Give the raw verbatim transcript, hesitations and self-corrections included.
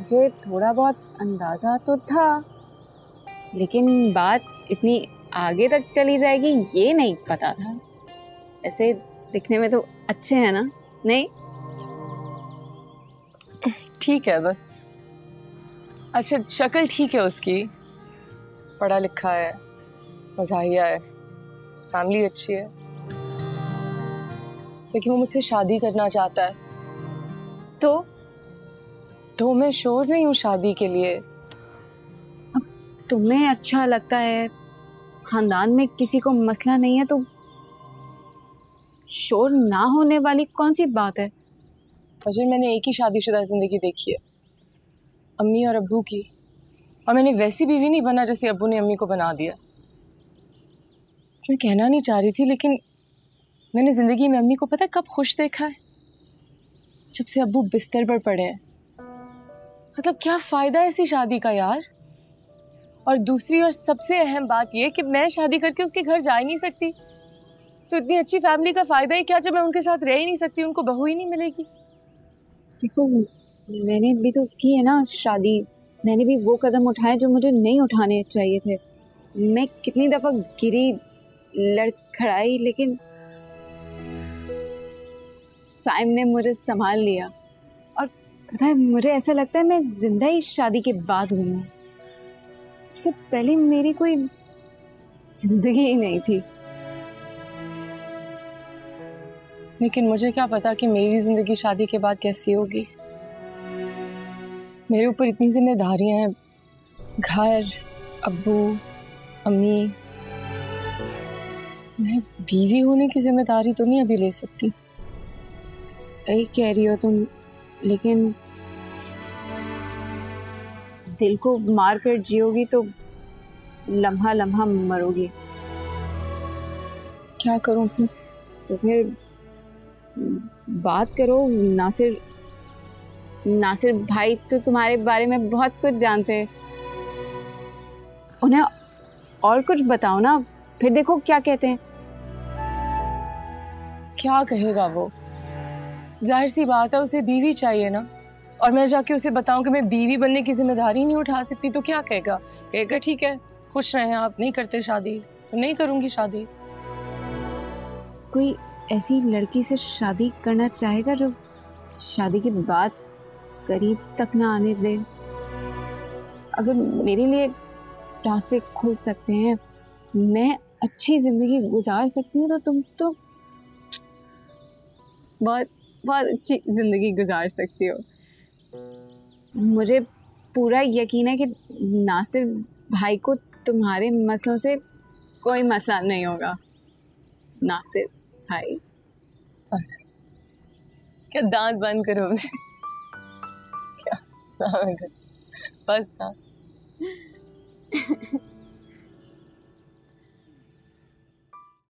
मुझे थोड़ा बहुत अंदाज़ा तो था, लेकिन बात इतनी आगे तक चली जाएगी ये नहीं पता था। ऐसे दिखने में तो अच्छे हैं ना? नहीं ठीक है बस। अच्छा शक्ल ठीक है उसकी, पढ़ा लिखा है, मज़ाहिया है, फैमिली अच्छी है, लेकिन वो मुझसे शादी करना चाहता है। तो तो मैं श्योर नहीं हूँ शादी के लिए। अब तुम्हें अच्छा लगता है, खानदान में किसी को मसला नहीं है, तो शोर ना होने वाली कौन सी बात है? फजर मैंने एक ही शादीशुदा जिंदगी देखी है, अम्मी और अब्बू की, और मैंने वैसी बीवी नहीं बना जैसे अब्बू ने अम्मी को बना दिया। मैं कहना नहीं चाह रही थी, लेकिन मैंने जिंदगी में अम्मी को पता है कब खुश देखा है? जब से अब्बू बिस्तर पर पड़े हैं। मतलब क्या फायदा है ऐसी शादी का यार। और दूसरी और सबसे अहम बात यह कि मैं शादी करके उसके घर जा ही नहीं सकती, तो इतनी अच्छी फैमिली का फायदा ही क्या जब मैं उनके साथ रह ही नहीं सकती, उनको बहू ही नहीं मिलेगी। देखो मैंने भी तो की है ना शादी, मैंने भी वो कदम उठाए जो मुझे नहीं उठाने चाहिए थे। मैं कितनी दफा गिरी, लड़खड़ाई, लेकिन साइम ने मुझे संभाल लिया। और पता है मुझे ऐसा लगता है मैं जिंदा ही शादी के बाद हुई हूँ। इससे पहले मेरी कोई जिंदगी ही नहीं थी। लेकिन मुझे क्या पता कि मेरी जिंदगी शादी के बाद कैसी होगी। मेरे ऊपर इतनी जिम्मेदारियां हैं, घर, अब्बू, अम्मी। मैं बीवी होने की जिम्मेदारी तो नहीं अभी ले सकती। सही कह रही हो तुम, लेकिन दिल को मार कर जियोगी तो लम्हा लम्हा मरोगी। क्या करूं फिर? तो फिर बात करो। नासिर नासिर भाई तो तुम्हारे बारे में बहुत कुछ जानते हैं, उन्हें और कुछ बताओ ना, फिर देखो क्या कहते हैं। क्या कहेगा वो? जाहिर सी बात है उसे बीवी चाहिए ना, और मैं जाके उसे बताऊं कि मैं बीवी बनने की जिम्मेदारी नहीं उठा सकती तो क्या कहेगा? कहेगा ठीक है खुश रहें आप, नहीं करते शादी तो नहीं करूंगी शादी। कोई ऐसी लड़की से शादी करना चाहेगा जो शादी के बाद करीब तक ना आने दे? अगर मेरे लिए रास्ते खुल सकते हैं, मैं अच्छी जिंदगी गुजार सकती हूँ, तो तुम तो बहुत बहुत अच्छी जिंदगी गुजार सकती हो। मुझे पूरा यकीन है कि नासिर भाई को तुम्हारे मसलों से कोई मसला नहीं होगा। नासिर भाई बस क्या दांत बंद करो क्या बस था।